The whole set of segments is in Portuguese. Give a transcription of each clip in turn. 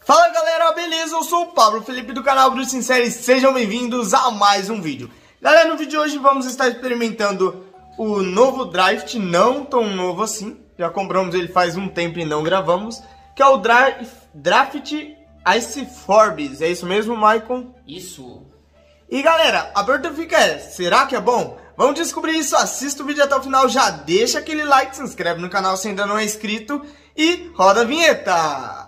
Fala galera, beleza? Eu sou o Pablo Felipe do canal Bruce Sincero e sejam bem-vindos a mais um vídeo. Galera, no vídeo de hoje vamos estar experimentando o novo Draft, não tão novo assim. Já compramos ele faz um tempo e não gravamos, que é o Draft Ice Forbes. É isso mesmo, Maicon? Isso. E galera, a pergunta fica será que é bom? Vamos descobrir isso, assista o vídeo até o final, já deixa aquele like, se inscreve no canal se ainda não é inscrito e roda a vinheta!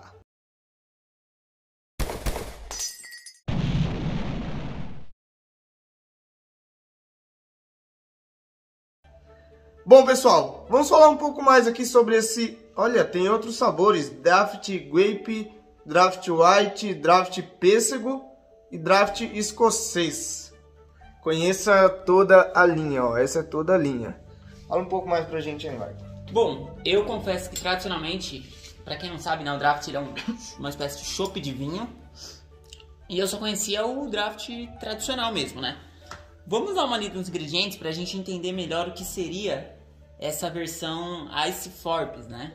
Bom pessoal, vamos falar um pouco mais aqui sobre esse... Olha, tem outros sabores, Draft Grape, Draft White, Draft Pêssego e Draft Escocês. Conheça toda a linha, ó, essa é toda a linha. Fala um pouco mais pra gente aí, vai. Bom, eu confesso que tradicionalmente, pra quem não sabe, né, o Draft é uma espécie de chopp de vinho. E eu só conhecia o Draft tradicional mesmo, né? Vamos dar uma lida nos ingredientes pra gente entender melhor o que seria essa versão Ice Forbes, né?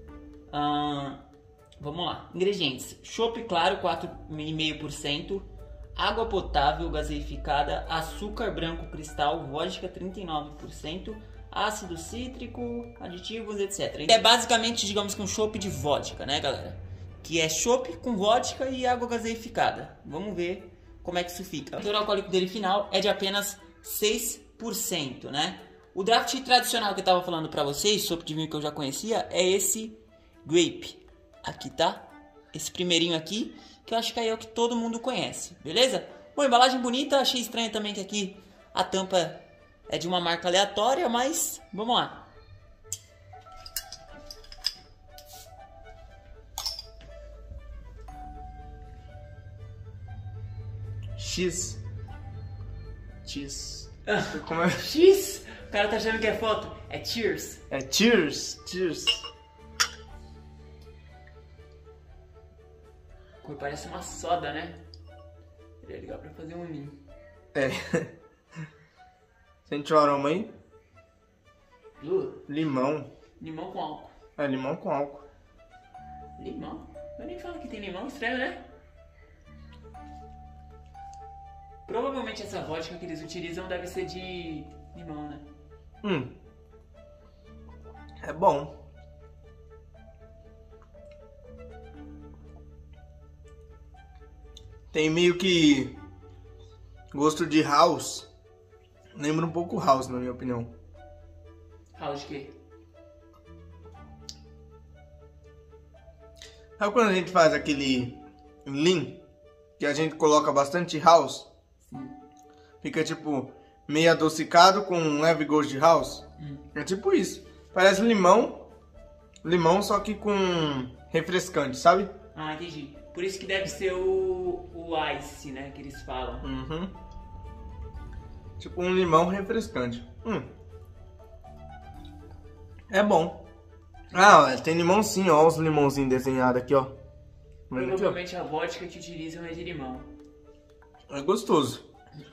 Vamos lá. Ingredientes: chopp claro 4,5%, água potável gaseificada, açúcar branco cristal, vodka 39%, ácido cítrico, aditivos, etc. É basicamente, digamos que um chopp de vodka, né, galera? Que é chopp com vodka e água gaseificada. Vamos ver como é que isso fica. O teor alcoólico dele final é de apenas 6%, né? O draft tradicional que eu tava falando pra vocês, chopp de vinho que eu já conhecia, é esse Grape. Aqui, tá? Esse primeirinho aqui, que eu acho que aí é o que todo mundo conhece, beleza? Bom, embalagem bonita, achei estranho também que aqui a tampa é de uma marca aleatória, mas vamos lá. X. Como é? X? O cara tá achando que é foto. É cheers. É cheers. Cor parece uma soda, né? Seria legal pra fazer um vinho. É. Sente o aroma aí? Limão. Limão com álcool. É, limão com álcool. Limão? Eu nem falo que tem limão, estranho, né? Provavelmente essa vodka que eles utilizam deve ser de limão, né? É bom. Tem meio que gosto de house. Lembra um pouco house, na minha opinião. House de quê? Sabe quando a gente faz aquele lean, que a gente coloca bastante house? Fica tipo meio adocicado com um leve gosto de house. É tipo isso. Parece limão, só que com refrescante, sabe? Ah, entendi. Por isso que deve ser o ice, né, que eles falam. Tipo um limão refrescante. É bom. Ah, tem limão sim, ó, os limãozinhos desenhados aqui, ó. Provavelmente a vodka que utilizam é de limão. É gostoso.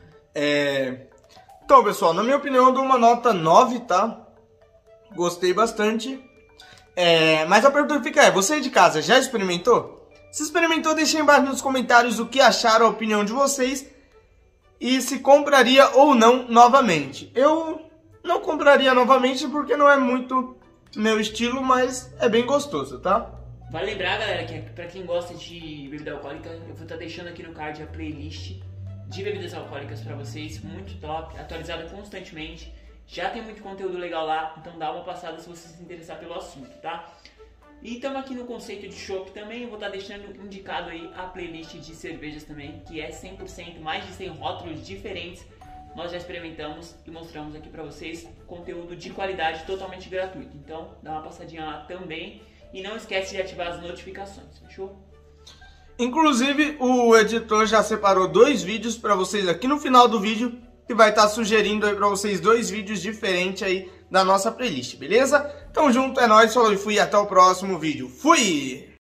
Então, pessoal, na minha opinião eu dou uma nota 9, tá? Gostei bastante. Mas a pergunta fica você de casa já experimentou? Se experimentou, deixe aí embaixo nos comentários o que acharam, a opinião de vocês. E se compraria ou não novamente. Eu não compraria novamente porque não é muito meu estilo, mas é bem gostoso, tá? Vale lembrar, galera, que pra quem gosta de bebida alcoólica, eu vou estar deixando aqui no card a playlist de bebidas alcoólicas pra vocês, muito top, atualizada constantemente. Já tem muito conteúdo legal lá, então dá uma passada se você se interessar pelo assunto, tá? E estamos aqui no conceito de chopp também, eu vou estar deixando indicado aí a playlist de cervejas também, que é 100%, mais de 100 rótulos diferentes. Nós já experimentamos e mostramos aqui pra vocês conteúdo de qualidade totalmente gratuito. Então dá uma passadinha lá também e não esquece de ativar as notificações, fechou? Inclusive o editor já separou 2 vídeos pra vocês aqui no final do vídeo, que vai estar sugerindo aí pra vocês 2 vídeos diferentes aí da nossa playlist, beleza? Tamo junto, é nóis, falou e fui, até o próximo vídeo. Fui!